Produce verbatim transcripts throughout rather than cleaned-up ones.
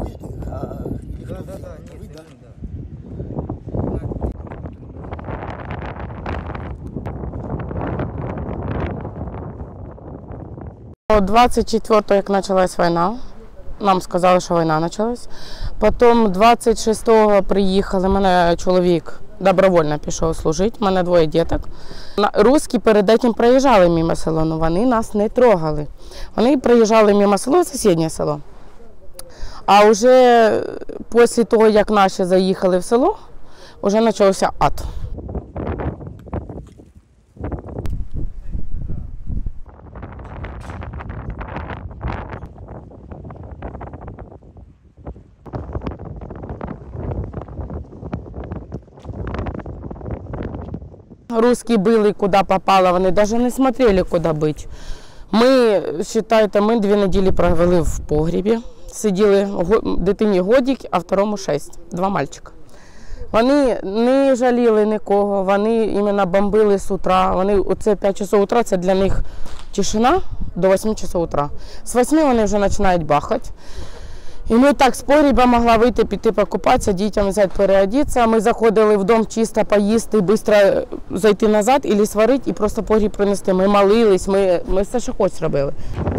А, Да, да, да, нет, вы, да, да? да. двадцять четвёртого, як почалась війна, нам сказали, що війна почалась. Потім двадцять шостого приїхали, мене чоловік добровольно пішов служити, в мене двоє діток. Русські перед цим проїжджали мимо село, але вони нас не трогали. Вони проїжджали мимо село, сусіднє село. А вже після того, як наші заїхали в село, вже почався ад. Русські били, куди попало, вони навіть не смотрели, куди бити. Ми, вважайте, ми дві неділі провели в погрібі. Сиділи, дитині годик, а второму шість, два мальчика. Вони не жаліли нікого, вони іменно бомбили з утра. Вони, оце п'ять часов утра, це для них тишина до восьми часов утра. З восьми вони вже починають бахати. І ми так з погріба могла вийти, піти покупатися, дітям взяти, переодітися. Ми заходили в дом чисто поїсти, швидко зайти назад, або сварити і просто погріб принести. Ми молились, ми, ми все, що хоч робили.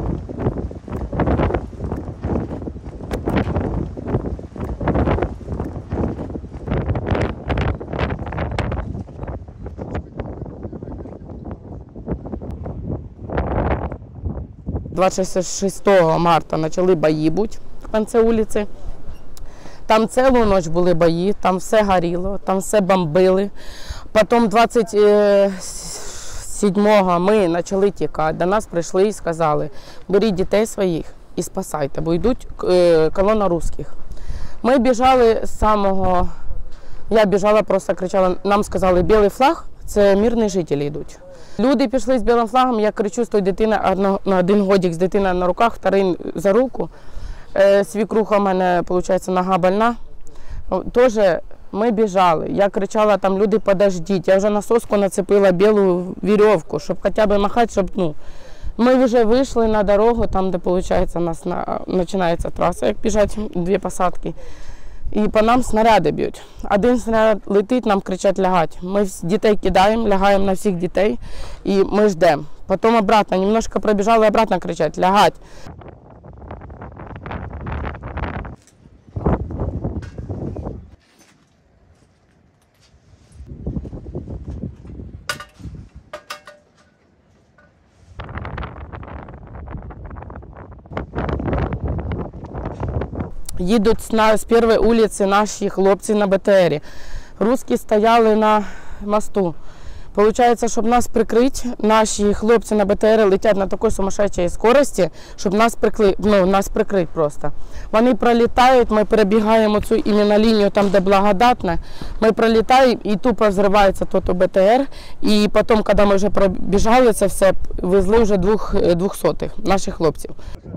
двадцять шостого марта почали бої бути в кінці вулиці. Там цілу ніч були бої, там все горіло, там все бомбили. Потім двадцять сьомого ми почали тікати. До нас прийшли і сказали, беріть дітей своїх і спасайте, бо йдуть колона русських. Ми біжали з самого, я біжала, просто кричала, нам сказали, білий флаг, це мирні жителі йдуть. Люди пішли з білим флагом, я кричу з тої дитини, на один годик з дитиною на руках, вторий за руку. Свікруха в мене, виходить, нога больна. Теж ми біжали. Я кричала, там, люди, подождіть. Я вже на соску нацепила білу вірьовку, щоб хоча б махати, щоб, ну. Ми вже вийшли на дорогу, там, де, виходить, у нас на, починається траса, як біжать дві посадки. І по нам снаряди б'ють. Один снаряд летить, нам кричать лягати. Ми дітей кидаємо, лягаємо на всіх дітей і ми ждемо. Потім обратно, немножко пробіжали, обратно кричать лягати. Їдуть з першої вулиці наші хлопці на Б Т Рі. Русські стояли на мосту. Получається, щоб нас прикрити, наші хлопці на Б Т Рі летять на такій сумасшедшій швидкості, щоб нас прикрити, ну, нас прикрити просто. Вони пролітають, ми перебігаємо цю іменно лінію, там, де благодатне. Ми пролітаємо і тупо взривається тут Б Т Р. І потім, коли ми вже пробіжали це все, везли вже двох, двохсотих наших хлопців.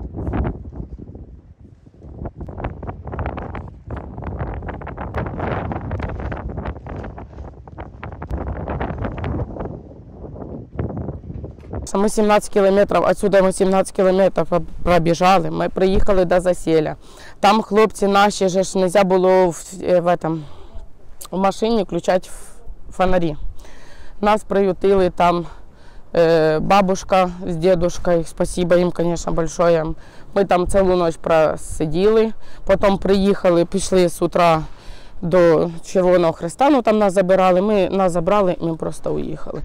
Ми сімнадцять кілометрів, відсюди ми сімнадцять кілометрів пробіжали, ми приїхали до Засілля. Там хлопці наші, ж не можна було в, в, этом, в машині включати фонарі. Нас приютили там э, бабушка з дедушкою, спасибо їм, звісно, большое. Ми там цілу ніч просиділи, потім приїхали, пішли з утра до Червоного Хреста, ну там нас забирали, ми нас забрали, ми просто уїхали.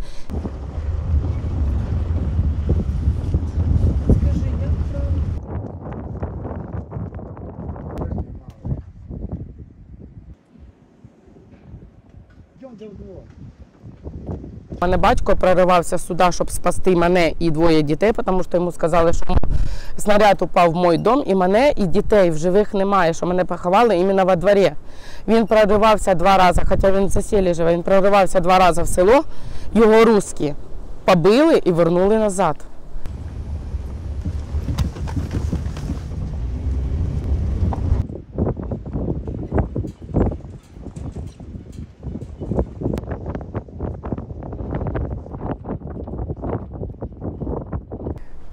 У мене батько проривався сюди, щоб спасти мене і двоє дітей, тому що йому сказали, що снаряд упав в мій дом, і мене, і дітей в живих немає, що мене поховали іменно во дворі. Він проривався два рази, хоча він в Засіллі живе, він проривався два рази в село, його русські побили і вернули назад.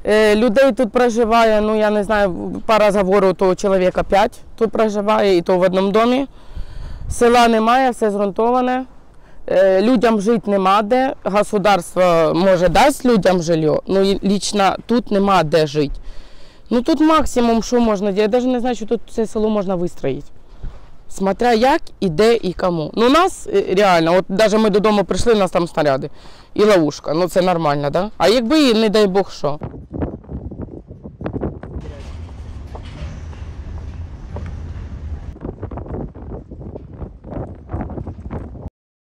Е, Людей тут проживає, ну я не знаю, по розговору того чоловіка п'ять тут проживає, і то в одному домі. Села немає, все зґрунтоване. Е, Людям жити нема де. Государство може дасть людям житло, але лично тут нема де жити. Ну тут максимум, що можна робити, я навіть не знаю, що тут це село можна вистроїти. Смотря як, і де, і кому. Ну, у нас реально, от навіть ми додому прийшли, у нас там снаряди і ловушка. Ну, це нормально, да? А якби, не дай Бог, що.